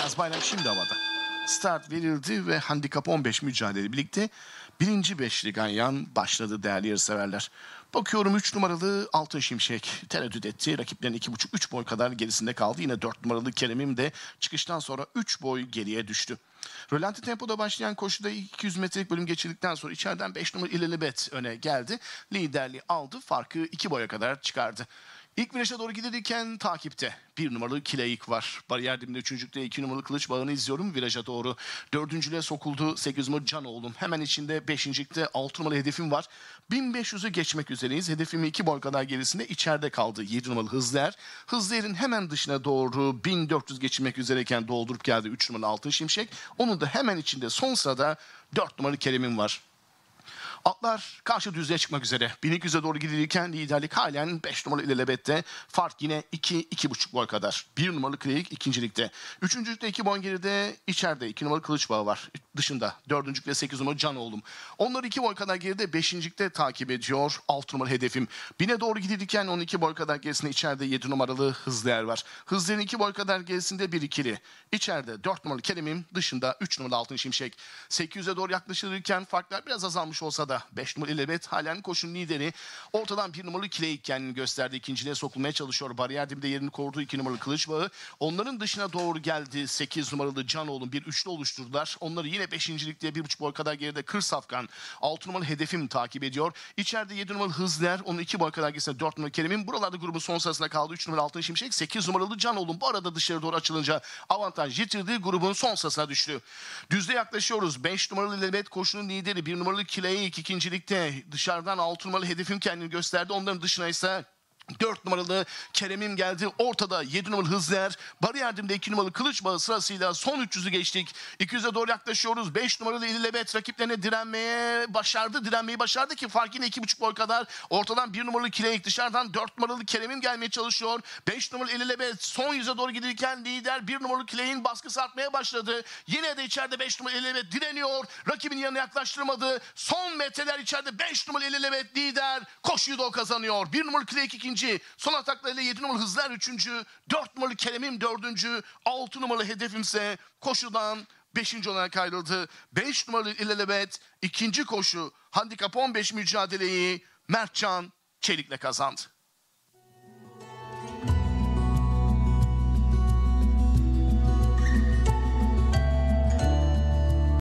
Beyaz bayrak şimdi havada. Start verildi ve handikap 15 mücadele birlikte birinci beşli ganyan başladı değerli yarışseverler. Bakıyorum 3 numaralı Altın Şimşek tereddüt etti. Rakiplerin 2,5-3 boy kadar gerisinde kaldı. Yine 4 numaralı Kerem'im de çıkıştan sonra 3 boy geriye düştü. Rölanti tempoda başlayan koşuda 200 metrelik bölüm geçirdikten sonra içeriden 5 numaralı İlelebet öne geldi. Liderliği aldı, farkı 2 boya kadar çıkardı. İlk viraja doğru gidilirken takipte 1 numaralı Kileyik var. Bariyer dibinde 3.lükte 2 numaralı Kılıç Bağı'nı izliyorum. Viraja doğru 4.lüğe sokuldu 8 numaralı Canoğlum. Hemen içinde 5.lükte 6 numaralı hedefim var. 1500'ü geçmek üzereyiz. Hedefimi 2 boy kadar gerisinde içeride kaldı 7 numaralı Hızlıer. Hızlıyer'in hemen dışına doğru 1400 geçirmek üzereyken doldurup geldi 3 numaralı Altın Şimşek. Onun da hemen içinde son sırada 4 numaralı Kerem'im var. Atlar karşı düzlüğe çıkmak üzere. 1200'e doğru gidilirken liderlik halen 5 numaralı İlelebet'te. Fark yine 2-2,5 boy kadar. 1 numaralı Kleyik ikincilikte. Üçüncülükte 2 boy geride, içeride 2 numaralı Kılıçbağı var. Dışında 4. 8 numaralı Canoğlum. Onlar 2 boy kadar geride 5.likte takip ediyor 6 numaralı hedefim. 1000'e doğru gidilirken 12 boy kadar gerisinde içeride 7 numaralı Hızlıer var. Hızlıer'in 2 boy kadar gerisinde 1-2'li. İçeride 4 numaralı Kerem'im, dışında 3 numaralı Altın Şimşek. 800'e doğru yaklaşılırken farklar biraz azalmış olsa da 5 numaralı İlelebet halen koşunun lideri. Ortadan 1 numaralı Kileyik kendini gösterdi. İkinciliğe sokulmaya çalışıyor. Bariyer dibinde yerini korudu 2 numaralı Kılıçbağı. Onların dışına doğru geldi 8 numaralı Canoğlu. Bir üçlü oluşturdular. Onları yine 5.likte 1,5 boy kadar geride Kır Safkan. 6 numaralı hedefim takip ediyor. İçeride 7 numaralı Hızlıer. Onun 2 boy kadar gerisinde 4 numaralı Kerem'in. Buralarda grubun son sırasında kaldı 3 numaralı Altın Şimşek. 8 numaralı Canoğlu. Bu arada dışarı doğru açılınca avantaj yitirdi. Grubun son sırasına düştü. Düzde yaklaşıyoruz. 5 numaralı İlelebet koşunun lideri. 1 numaralı Kileyik ikincilikte. Dışarıdan 6 numaralı hedefim kendini gösterdi. Onların dışına ise 4 numaralı Kerem'im geldi. Ortada 7 numaralı Hızlıer. Bariyer dibinde 2 numaralı Kılıçbağı sırasıyla son 300'ü geçtik. 200'e doğru yaklaşıyoruz. 5 numaralı İlelebet rakiplerine direnmeyi başardı ki fark yine 2,5 boy kadar. Ortadan 1 numaralı Kileyik, dışarıdan 4 numaralı Kerem'im gelmeye çalışıyor. 5 numaralı İlelebet son 100'e doğru giderken lider 1 numaralı Kileyik'in baskısı artmaya başladı. Yine de içeride 5 numaralı İlelebet direniyor. Rakibin yanına yaklaştırmadı. Son metreler içeride 5 numaralı İlelebet lider. Koşuyu da o kazanıyor. 1 numaralı Kileyik ikinci. Son ataklarıyla 7 numaralı Hızlıer 3. 4 numaralı Kerem'im 4. 6 numaralı hedefimse koşudan 5. olarak ayrıldı. 5 numaralı İlelebet ikinci koşu handikap 15 mücadeleyi Mertcan Çelik'le kazandı.